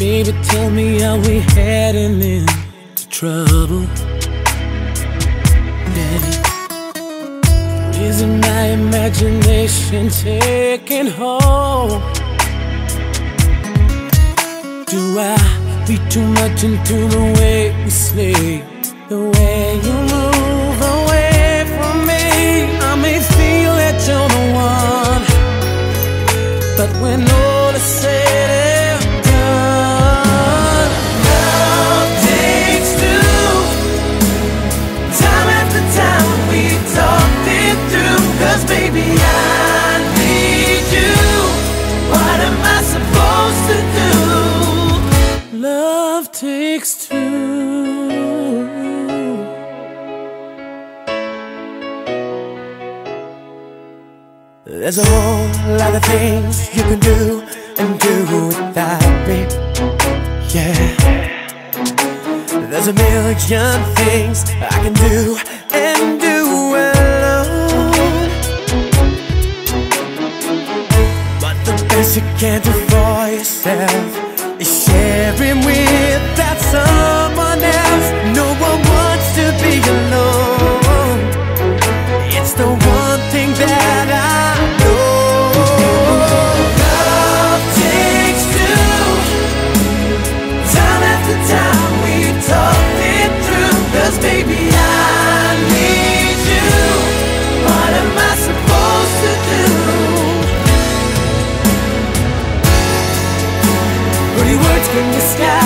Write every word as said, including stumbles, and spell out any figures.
Baby, tell me, are we heading into trouble? Yeah. Is it my imagination taking hold? Do I read too much into the way we sleep? The way you move away from me, I may feel that you're the one, but when all is said and done, love takes two. Time after time we talked it through, 'cause baby I need you. What am I supposed to do? Love takes two. There's a whole lot of things you can do and do without me. Yeah. There's a million things I can do and do alone, but the best you can do for yourself is sharing with that someone else. No one wants to be alone. It's the one thing that I baby, I need you. What am I supposed to do? Pretty words from the sky.